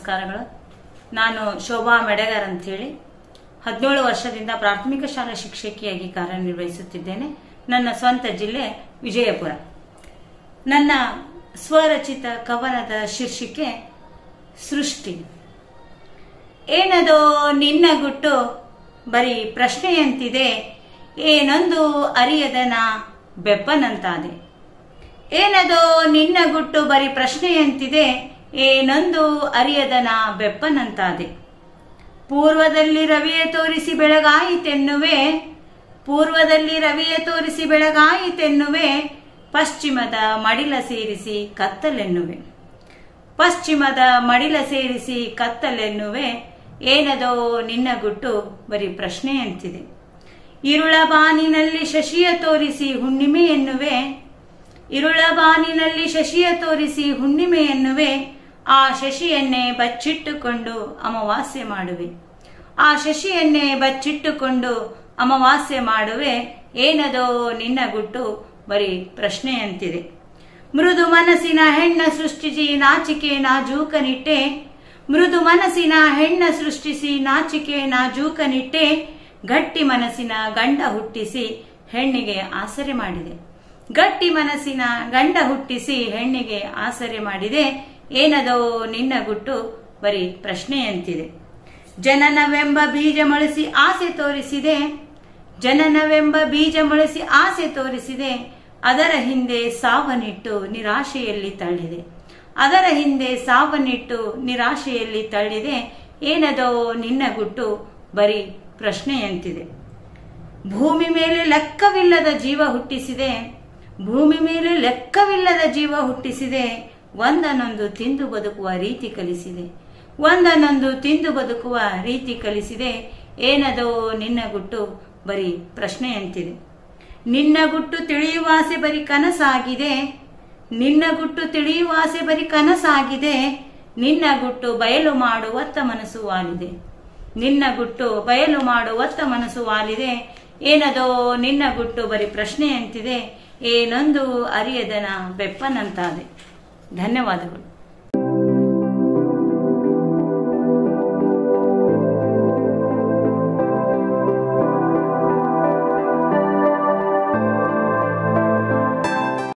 ನಮಸ್ಕಾರಗಳು. ನಾನು ಶೋಭಾ ಮೆಡಗರ್ ಅಂತ ಹೇಳಿ 17 ವರ್ಷದಿಂದ ಪ್ರಾಥಮಿಕ ಶಾಲಾ ಶಿಕ್ಷಕಿಯಾಗಿ ಕಾರ್ಯನಿರ್ವಹಿಸುತ್ತಿದ್ದೇನೆ. ನನ್ನ ಸ್ವಂತ ಜಿಲ್ಲೆ ವಿಜಯಪುರ. ನನ್ನ ಸ್ವರಚಿತ ಕವನದ ಶೀರ್ಷಿಕೆ ಸೃಷ್ಟಿ. ಏನದೋ ನಿನ್ನ ಗುಟ್ಟು ಬರೀ ಪ್ರಶ್ನೆಯಂತಿದೆ, ಏನೊಂದು ಅರಿಯದನ ಬೆಪ್ಪನಂತಾದೆ. ಏನದೋ ನಿನ್ನ ಗುಟ್ಟು ಬರೀ ಪ್ರಶ್ನೆಯಂತಿದೆ, ಏನೊಂದು ಅರಿಯದನ ಬೆಪ್ಪನಂತಾದೆ. ಪೂರ್ವದಲ್ಲಿ ರವಿಯ ತೋರಿಸಿ ಬೆಳಗಾಯಿತೆನ್ನುವೆ, ಪೂರ್ವದಲ್ಲಿ ರವಿಯ ತೋರಿಸಿ ಬೆಳಗಾಯಿತೆನ್ನುವೆ, ಪಶ್ಚಿಮದ ಮಡಿಲ ಸೇರಿಸಿ ಕತ್ತಲೆನ್ನುವೆ. ಪಶ್ಚಿಮದ ಮಡಿಲ ಸೇರಿಸಿ ಕತ್ತಲೆನ್ನುವೆ, ಏನದೋ ನಿನ್ನ ಗುಟ್ಟು ಬರೀ ಪ್ರಶ್ನೆಯಂತಿದೆ. ಇರುಳ ಬಾನಿನಲ್ಲಿ ಶಶಿಯ ತೋರಿಸಿ ಹುಣ್ಣಿಮೆ ಎನ್ನುವೆ, ಇರುಳ ಬಾನಿನಲ್ಲಿ ಶಶಿಯ ತೋರಿಸಿ ಹುಣ್ಣಿಮೆ ಎನ್ನುವೆ, ಆ ಶಶಿಯನ್ನೇ ಬಚ್ಚಿಟ್ಟುಕೊಂಡು ಅಮಾವಾಸ್ಯೆ ಮಾಡುವೆ. ಆ ಶಶಿಯನ್ನೇ ಬಚ್ಚಿಟ್ಟುಕೊಂಡು ಅಮಾವಾಸ್ಯೆ ಮಾಡುವೆ, ಏನದೋ ನಿನ್ನ ಗುಟ್ಟು ಬರೀ ಪ್ರಶ್ನೆಯಂತಿದೆ. ಮೃದು ಮನಸ್ಸಿನ ಹೆಣ್ಣ ಸೃಷ್ಟಿಸಿ ನಾಚಿಕೆ ನಾಜೂಕನಿಟ್ಟೆ, ಮೃದು ಮನಸ್ಸಿನ ಹೆಣ್ಣ ಸೃಷ್ಟಿಸಿ ನಾಚಿಕೆ ನಾಜೂಕನಿಟ್ಟೆ, ಗಟ್ಟಿ ಮನಸ್ಸಿನ ಗಂಡ ಹುಟ್ಟಿಸಿ ಹೆಣ್ಣಿಗೆ ಆಸರೆ ಮಾಡಿದೆ. ಗಟ್ಟಿ ಮನಸ್ಸಿನ ಗಂಡ ಹುಟ್ಟಿಸಿ ಹೆಣ್ಣಿಗೆ ಆಸರೆ ಮಾಡಿದೆ, ಏನದೋ ನಿನ್ನ ಗುಟ್ಟು ಬರೀ ಪ್ರಶ್ನೆಯಂತಿದೆ. ಜನನವೆಂಬ ಬೀಜ ಮೊಳೆಸಿ ಆಸೆ ತೋರಿಸಿದೆ, ಜನನವೆಂಬ ಬೀಜ ಮೊಳೆಸಿ ಆಸೆ ತೋರಿಸಿದೆ, ಅದರ ಹಿಂದೆ ಸಾವನ್ನಿಟ್ಟು ನಿರಾಶೆಯಲ್ಲಿ ತಳ್ಳಿದೆ. ಅದರ ಹಿಂದೆ ಸಾವನ್ನಿಟ್ಟು ನಿರಾಶೆಯಲ್ಲಿ ತಳ್ಳಿದೆ, ಏನದೋ ನಿನ್ನ ಗುಟ್ಟು ಬರೀ ಪ್ರಶ್ನೆಯಂತಿದೆ. ಭೂಮಿ ಮೇಲೆ ಲೆಕ್ಕವಿಲ್ಲದ ಜೀವ ಹುಟ್ಟಿಸಿದೆ, ಭೂಮಿ ಮೇಲೆ ಲೆಕ್ಕವಿಲ್ಲದ ಜೀವ ಹುಟ್ಟಿಸಿದೆ, ಒಂದನ್ನೊಂದು ತಿಂದು ಬದುಕುವ ರೀತಿ ಕಲಿಸಿದೆ. ಒಂದನ್ನೊಂದು ತಿಂದು ಬದುಕುವ ರೀತಿ ಕಲಿಸಿದೆ, ಏನದೋ ನಿನ್ನ ಗುಟ್ಟು ಬರೀ ಪ್ರಶ್ನೆಯಂತಿದೆ. ನಿನ್ನ ಗುಟ್ಟು ತಿಳಿಯುವ ಆಸೆ ಬರೀ ಕನಸಾಗಿದೆ, ನಿನ್ನ ಗುಟ್ಟು ತಿಳಿಯುವ ಆಸೆ ಬರೀ ಕನಸಾಗಿದೆ, ನಿನ್ನ ಗುಟ್ಟು ಬಯಲು ಮಾಡುವತ್ತ ಮನಸ್ಸು ವಾಲಿದೆ. ನಿನ್ನ ಗುಟ್ಟು ಬಯಲು ಮಾಡುವತ್ತ ಮನಸ್ಸು ವಾಲಿದೆ, ಏನದೋ ನಿನ್ನ ಗುಟ್ಟು ಬರೀ ಪ್ರಶ್ನೆಯಂತಿದೆ, ಏನೊಂದು ಅರಿಯದನ ಬೆಪ್ಪನಂತಾದೆ. ಧನ್ಯವಾದಗಳು.